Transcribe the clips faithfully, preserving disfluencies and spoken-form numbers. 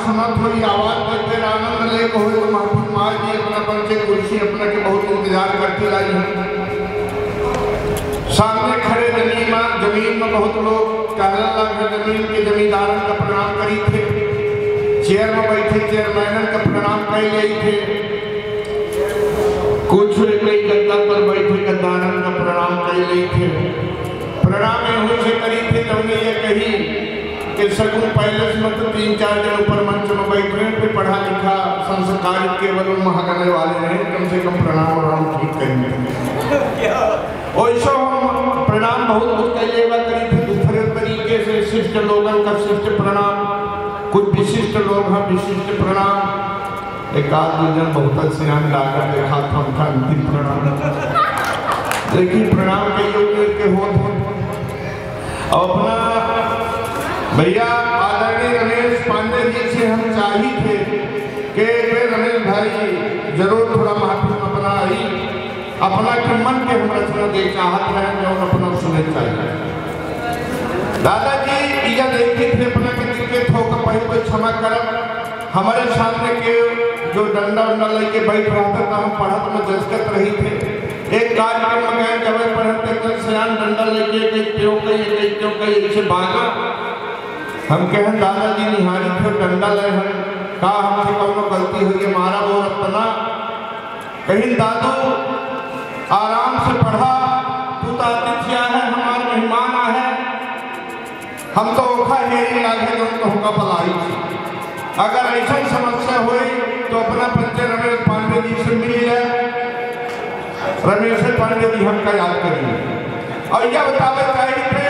समाप्त हुई आवाज बजते आनंद ले को तो महफूज मार जी अपना पंचे कुर्सी अपना के बहुत इंतजार करती लाई है। सामने खड़े जमीन में जमीन में बहुत लोग कहने लगे जमीन के जमींदारों का प्रणाम करी थे। चेयर में बैठे चेयरमैन का प्रणाम कर गई थे। कुछ कई गद्दा पर बैठे गद्दारों का प्रणाम कर गई थे। प्रणाम एवं से करी थे तो उन्हें ये कही कि सगुन पैलेस में तो तीन चार जन ऊपर मंच में बैठे हैं, फिर पढ़ा लिखा संस्कारित केवल महागणे वाले हैं, कम से कम प्रणाम और हम ठीक करेंगे। वैसा हम प्रणाम बहुत कुछ कहिएगा करी थे दूसरे तरीके से शिष्ट लोगों का शिष्ट प्रणाम, कुछ विशिष्ट लोग हैं विशिष्ट प्रणाम। एक आध जन बहुत सियान लाकर देखा था उनका अंतिम प्रणाम। देखिए प्रणाम के योग्य के हो और अपना भैया आदरणीय रमेश पांडे जी से हम चाही थे कि रमेश भाई जरूर थोड़ा महत्व अपना आई अपना के मन के हम रचना दे चाहत है जो अपना सुने चाहिए। दादाजी यह देखी थे अपना के दिखे ठोक पहले कोई क्षमा करब हमारे सामने के जो डंडा उंडा लेके बैठ रहा था हम पढ़त में दस्खत रही थे। एक कार्यक्रम में जब पढ़ते थे सियान डंडा लेके कई क्यों कई कई क्यों कई इसे भागा हम कहें दादाजी निहारी थे डंडा ले हम का हमसे कौन गलती हुई है मारा वो अपना कहीं दादू आराम से पढ़ा तू तो अतिथिया है हमारे मेहमान है हम तो ओखा हेरी लागे जो तो होगा भलाई। अगर ऐसा समस्या हुई तो अपना पंचे रमेश पांडे जी से मिल जाए। रमेश पांडे जी हमका याद करिए और यह बतावे चाहिए थे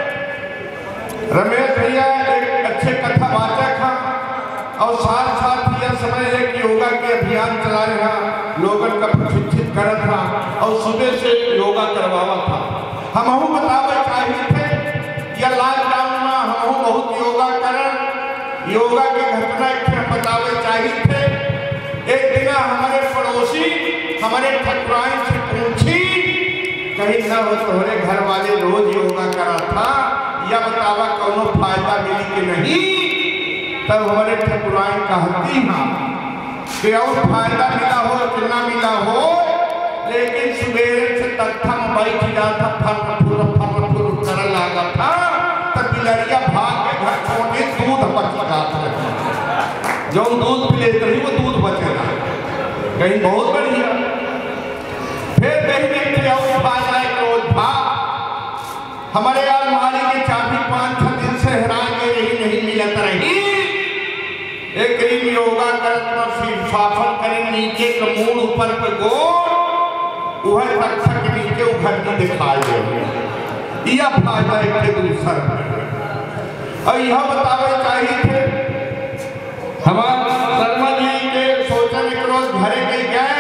रमेश भैया एक अच्छे कथावाचक हैं और साथ साथ यह समय है कि योगा के अभियान चला रहा लोगों का प्रशिक्षित कर था और सुबह से योगा करवावा था। हम हम बतावे चाहिए थे यह लॉकडाउन में हम बहुत योगा करन योगा के घटना हम बतावे चाहिए थे। एक दिन हमारे पड़ोसी हमारे ठकुराइन से पूछी कहीं ना हो तुम्हारे घर वाले रोज योगा करा था या बतावा कौनो फायदा मिली कि नहीं। तब हमारे ठकुराइन कहती हैं कि और फायदा मिला हो कि ना मिला हो लेकिन सवेरे से तख्ता में बैठ जाता फल फूल फल फूल करने लगा था तब बिलरिया भाग के घर छोड़े दूध बच जाता जो दूध पी लेते ही वो दूध बचेगा कहीं बहुत बढ़िया। फिर कहीं देखते और फायदा रोज भाग हमारे अलमारी की चाबी पांच छह दिन से हरा के रही नहीं मिलत रही। एक दिन योगा करत फिर साफल करे नीचे का मूड ऊपर पे गोड़ वह तक के नीचे उघर के दिखाई दे यह फायदा एक के दूसर और यह बतावे चाहिए थे हमारे शर्मा जी के सोचन एक रोज घरे के गए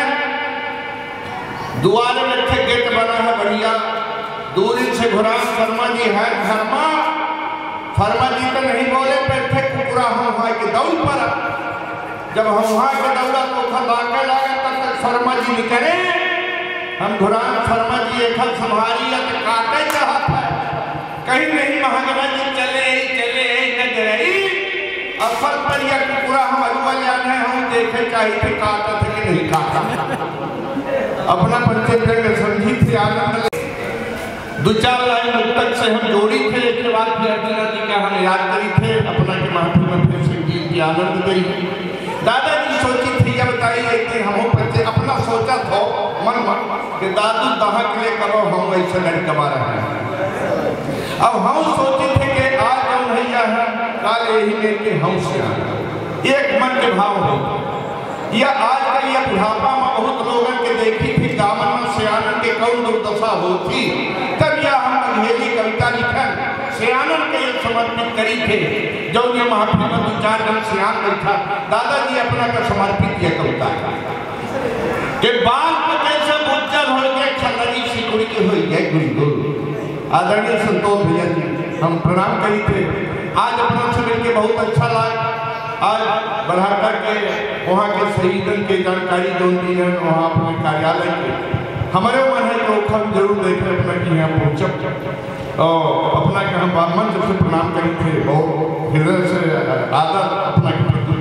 दुआरे में गेट बना है बढ़िया दूरी से घुरा शर्मा जी है शर्मा शर्मा जी तो नहीं बोले बैठे कुकुरा हम वहाँ के दौड़ पर जब हम वहाँ के दौड़ा तो खदाके लगे तब तक शर्मा जी निकले हम घुरान शर्मा जी एक हल संभारी या तो काटे चाहत है कहीं नहीं महागणा जी चले चले न गई अफल पर यह कुकुरा हम अरुआ जाने हम देखे चाहिए थे काटा थे कि नहीं काटा अपना पंचेंद्र समझी थी आनंद दो चार लाइन तक से हम जोड़ी थे इसके बाद फिर अर्चना जी का हम याद करी थे अपना के महफिल में फिर संगीत की आनंद गई। दादाजी सोची थी या बताइए एक दिन हम बच्चे अपना सोचा था मन मन कि दादू दहा के लिए करो हम ऐसे लड़का कमा रहे हैं अब हम सोचे थे कि आज हम भैया है काल यही लेके हम से एक मन के भाव हो यह आजकल यह बुढ़ापा में बहुत लोगों के देखी थी दामन में सियानन के कौन दुर्दशा होती तब यह हम अंग्रेजी कविता लिखन सियानन के समर्पित करी थे जो ये महफिल में दो चार जन सियान बैठा दादाजी अपना का समर्पित किया कविता के बाल पे कैसे उज्जवल हो गए छलरी सिकुड़ी के हो गए गुरु आदरणीय संतोष भैया जी हम प्रणाम करी थे आज अपना से मिलकर बहुत अच्छा लगा। आज बढ़ाकर के वहाँ के शहीदन की जानकारी जो दी है वहाँ अपने कार्यालय के हमारे मन है तो हम जरूर देखें अपना कि यहाँ पहुँचब और अपना के हम मंच से प्रणाम करी थे बहुत हृदय से आदर अपना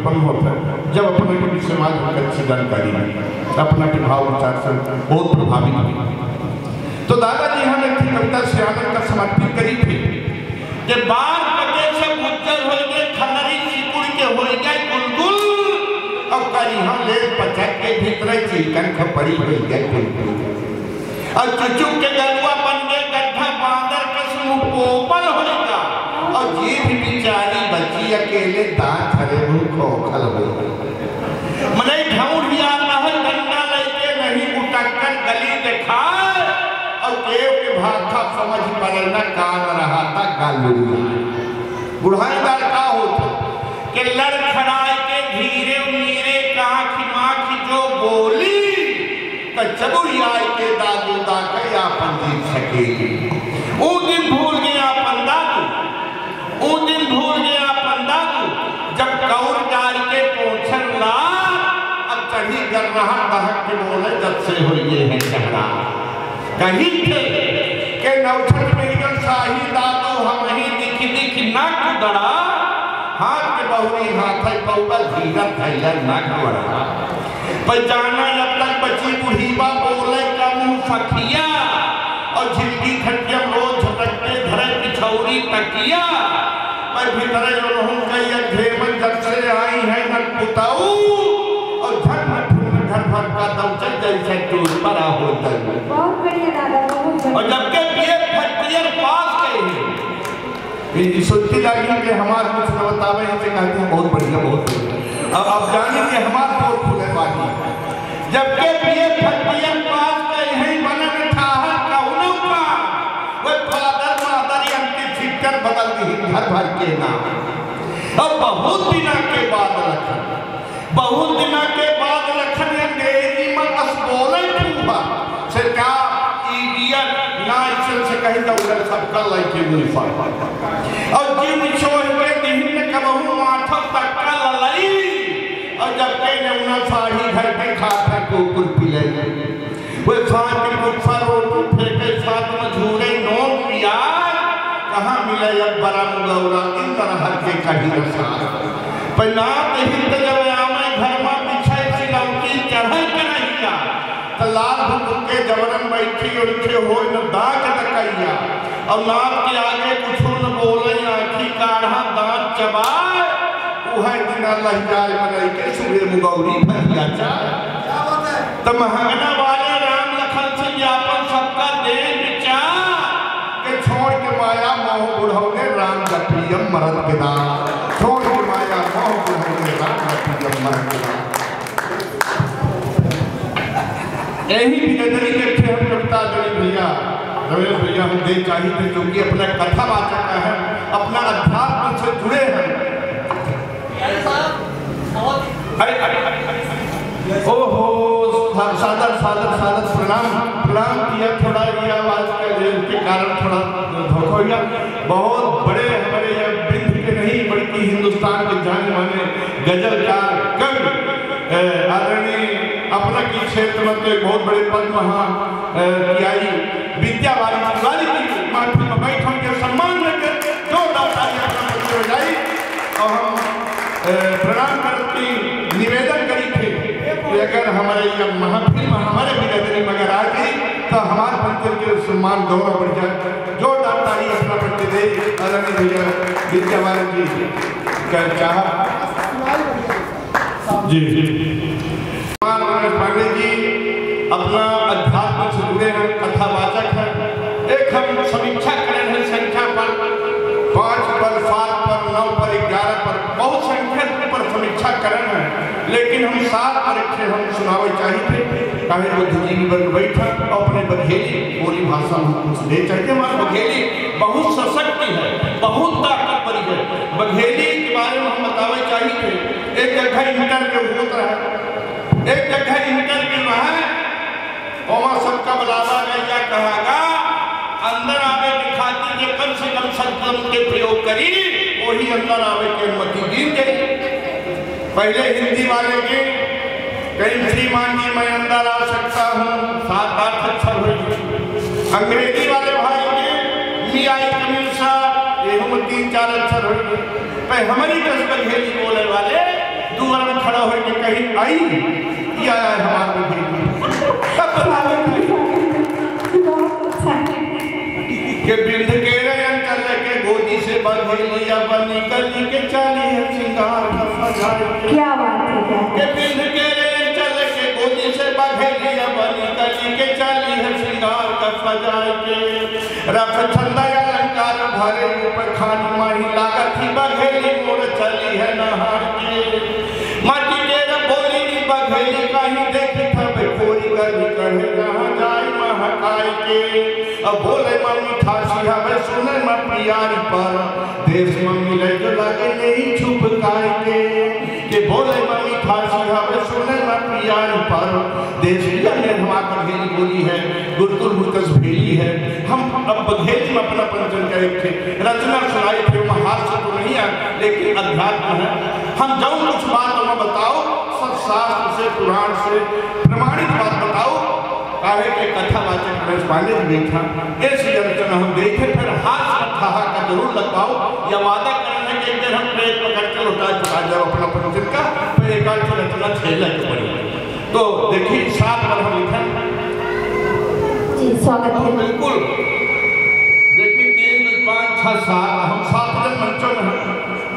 उत्पन्न होता है जब अपने को समाज में अच्छी जानकारी है, अपना के भाव विचार से बहुत प्रभावित हुई। तो दादाजी हम एक कविता श्यामल का समर्पित करी थी कि बार पके से उज्जर हो गए खनरी सिकुड़ के हो गए गुलगुल और करी हम ले पचक के भीतर चिकन खपड़ी हो गए गुलगुल और चुचुक के गलुआ बन गए गड्ढा बांदर के समूह पोपल होगा और जीभ बिचारी बची अकेले दांत हरे मुंह खोखल हो मने ढौड़िया महल गन्ना लेके नहीं उटक्कर गली दिखाए और केव के भाषा समझ पड़ना कान रहा था गालूरिया बुढ़ाईदार का होता कि लड़खड़ाए के धीरे मीरे काख माख जो बोली तो चबुरिया के दादू दा के आपन जीत सकेगी। वो दिन भूल गया अपन दादू, वो दिन भूल गया अपन दादू जब कौर डाल के पोछन ला अब चढ़ी कर रहा बहक के बोले जब से हो ये है चढ़ा कहीं थे के नौछट मिलकर शाही दादू हम ही दिख दिख नाक दड़ा हाथ के बहुरी हाथ है पौबल धीरा थैला नाक बड़ा पहचाना जब तक बची बुढ़ीबा बोले का मुंह फकिया और झिलकी खटिया रोज झटकते धरे पिछौरी तकिया पर भीतर रोहूं कई घेमन जब से आई है न पुताऊ और झट झट घर भर का दम चल जैसे टूर पड़ा होता है। बहुत बढ़िया दादा, बहुत बढ़िया। और जब के बीए फटियर पास गए ये सुनती लगी कि हमार कुछ न बतावे से कहते हैं बहुत बढ़िया बहुत बढ़िया। अब आप जाने कि हमार पोर खुले बाकी जबकि बीए फटियर पास गए हैं बनन ठाहर कौनो का वो फादर मादर अंतिम फिक्र बदल दी घर भर के नाम। अब बहुत दिना के बाद रखन बहुत दिना के बाद रखन अंग्रेजी में बस बोले ठूठा सरकार इडियट ना इसे से कहीं दौड़ल सबका लाइके मुफा और जिन छोड़ के दिन में कबहू माथा तक्का ललाई और जब के ने उना साड़ी घर पे खाता कुकुर पिले वो साथ के गुफा रोड फेंके साथ में झूरे नोट पिया कहाँ मिले अब बड़ा मुगौरा इन तरह के कहीं रसा पन्ना हिंद जब आमे घर में पीछे से लौकी चढ़े के नहीं जा तो लाल भुक के जबरन बैठी उनके हो न दांत तकैया और नाक के आगे कुछ न बोले आँखी काढ़ा दांत चबाए उहे दिन अल्लाह जाय मनाई के सुबह मुगौरी भरिया चाय तो महंगना वाले राम लखन से यापन सबका दे विचार के छोड़ के माया मोह बुढ़ौने राम जपियम मरद के दान छोड़ के माया मोह बुढ़ौने राम जपियम मरद के दान। यही बिगड़ने के थे हम कविता जड़ी भैया रमेश भैया हम दे चाहिए थे क्योंकि अपना कथावाचक है अपना अध्यात्म से जुड़े हैं। अरे अरे अरे ओहो सादर सादर सादर प्रणाम प्रणाम किया थोड़ा ये आवाज के कारण थोड़ा धोखा हो गया। बहुत बड़े हमारे ये वृंद के नहीं बल्कि हिंदुस्तान के जाने माने गजलकार कवि आदरणीय अपना की क्षेत्र में तो एक बहुत बड़े पद वहाँ की आई विद्यावारी वाली की माफी में बैठ हम के सम्मान लेकर जो दातारी अपना हो जाए और हम प्रणाम करती निवेदन करी थे कि अगर हमारे ये महफिल में हमारे बिरादरी में अगर आ गई तो हमारे पंचर के सम्मान गौरव बढ़ जाए जो दातारी अपना बढ़ते दे आदरणीय भैया विद्यावारी जी का चाह जी पांडे जी अपना अध्यात्म से जुड़े हैं कथावाचक हैं। एक हम समीक्षा करें हैं संख्या पर पाँच पर सात पर नौ पर ग्यारह पर बहुत संख्या पर समीक्षा करें हैं लेकिन हम सात पर हम सुनावे चाहिए काहे बुद्धिजीवी वर्ग बैठा अपने बघेली बोली भाषा में कुछ दे चाहिए। हमारे बघेली बहुत सशक्त है बहुत ताकतवर है। बघेली के बारे में हम बतावे चाहिए एक जगह इंटरव्यू होता है एक जगह इंटरव्यू है वहाँ सबका बुलावा गया कहागा अंदर आवे की खातिर जो कम से कम संकल्प के प्रयोग करी वही अंदर आवे की अनुमति दी गई। पहले हिंदी वाले के कहीं श्रीमान जी मैं अंदर आ सकता हूँ सात आठ अक्षर हुई। अंग्रेजी वाले भाई के मी आई कमीर साहब ये हम तीन चार अक्षर हुई। हमारी कस्बा घेली बोले वाले ईश्वरम खड़ा हो के कहीं आई या हमारे के बिंद के अंचल के गोदी से बघेलिया बनी गली के चाली है श्रृंगार का सजाए। क्या बात है क्या के बिंद के अंचल के गोदी से बघेलिया बनी गली के चाली है श्रृंगार का सजाए के रख छंदा अलंकार भरे ऊपर खानी माही लागत ही बघेली मोड़ चली है नहार के माटी के बोली नी बघेली कहीं देखी थब खोरी गली कहे कहाँ जाए महकाई के अब बोले मम्मी ठासी हमें सुने मैं प्यारी पर देश में मिले जो लगे नहीं छुप काई के के बोले मम्मी ठासी हमें सुने मैं प्यारी पर देश में हमारा बघेली बोली है गुरकुल गुरकस भेली है। हम अब बघेली में अपना पंचन करे थे रचना सुनाई थे महार से तो नहीं है लेकिन अध्यात्म है। हम जाऊँ कुछ बात हमें बताओ सब शास्त्र से पुराण से प्रमाणित बात बताओ काहे के कथावाचक रमेश पांडे जी बैठा ऐसी रचना हम देखे फिर हाथ कथा का जरूर लगवाओ या वादा करने के एक दिन हम प्रेत पकड़ के लौटा चुका जाओ अपना पंचन का फिर एक आध रचना छेला के पड़ेगा। तो देखिए सात पर हम लिखा जी स्वागत है बिल्कुल देखिए तीन दो पाँच छह सात हम सात जन मंचों में हैं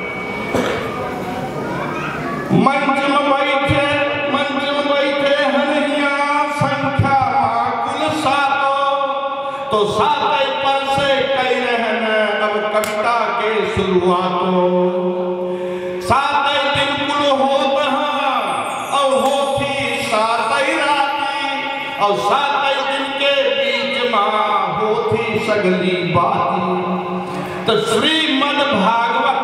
मंच में बैठे मंच में बैठे हनिया संख्या कुल सातों तो सात पर से कई रहने अब कविता के शुरुआतों सात दिन कुल होत हैं और होती सात राती और सात दिन के बीच माँ होती सगली बाती। तो श्रीमद् भागवत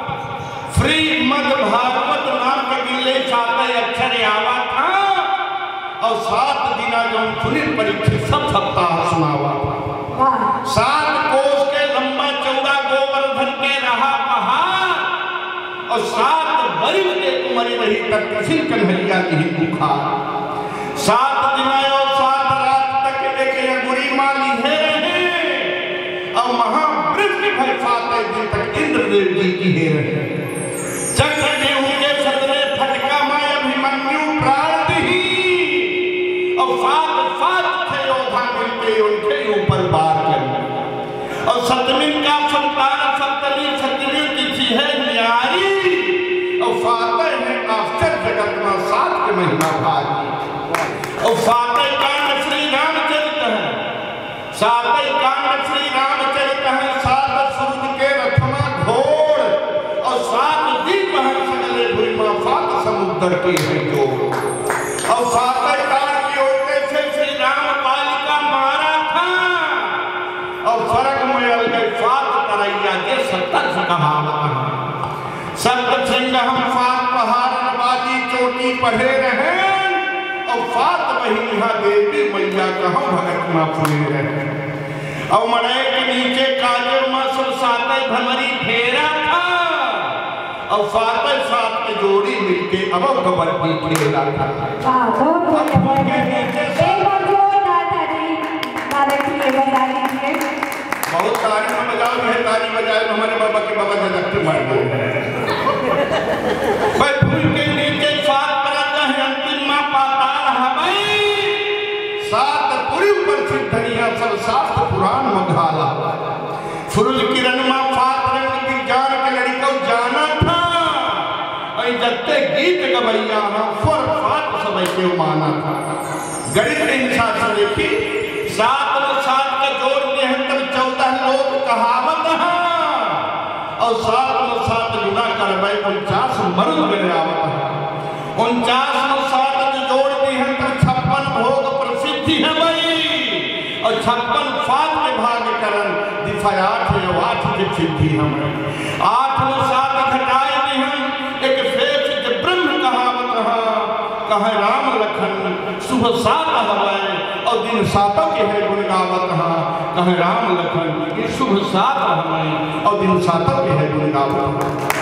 श्रीमद् भागवत नाम के गिले सात अक्षर आवा था और सात दिना जो सुनील परीक्षित सब सप्ताह सुनावा था। सात कोस के लंबा चौड़ा गोवर्धन के रहा पहाड़ और सात बरिस के उम्र रही तक किसी कन्हैया की बुखार। सात दिना और सात रात तक एक अगुरी माली है रहे और महावृक्ष भर सात दिन तक इंद्रदेव जी की है रहे। चक्र देव के सदरे फटका माय अभिमन्यु प्रार्थी और सात सात थे योद्धा मिलके उनके ऊपर बार कर और सतमी का संतान सप्तमी सतमी तिथि है न्यारी और फातह है आश्चर्य जगत में सात के महीना भागी और फातह कांड श्री रामचरित है सातह कांड श्री रामचरित है सात सूर्य के रथमा घोड़ और सात दीप है सगले भूमि सात समुद्र के है जो और सातह कांड की ओर से श्री राम पालिका मारा था और फरक में अलगे सात तरैया के सत्तर से कहावत है सत्य सिंह हम सात पहाड़ नवाजी चोटी पढ़े रहे और सात महीना देवी मैया का हम भगत में फुले रहे और मड़े के नीचे काजे में सब सात भमरी फेरा था और सात सात की जोड़ी मिलके अब कबड्डी खेला था। हां बहुत बहुत एक बार जोरदार ताली मारे के बजा लीजिए। बहुत ताली में बजाओ है ताली बजाए हमारे बाबा के बाबा जगत मार गए भाई फूल के नीचे सात परत है अंतिम मां पाताल हवाई सात पूरी ऊपर से धनिया सब सात पुराण मघाला फुरुल किरण मां सात रंग विज्ञान के लड़का जाना था और जत्ते गीत गवैया हां फर सात समय के माना था गणित के हिसाब से देखी सात और सात का जोड़ में है तब चौदह लोग कहावत है और सात और सात गुना करबे उनचास मर्द गिरावत है उनचास और सात जोड़ में है तब छप्पन भोग प्रसिद्धि है भाई और छप्पन सात के भाग करण दिफायात है आठ की सिद्धि हमें आठ और सात घटाए भी हम एक फेस के ब्रह्म कहावत है कहे राम लखन सुबह सात हवाए और दिन सातों के है गुण गावत है कहे राम लखन ये शुभ सात हवाए और दिन सातों के है गुण गावत है।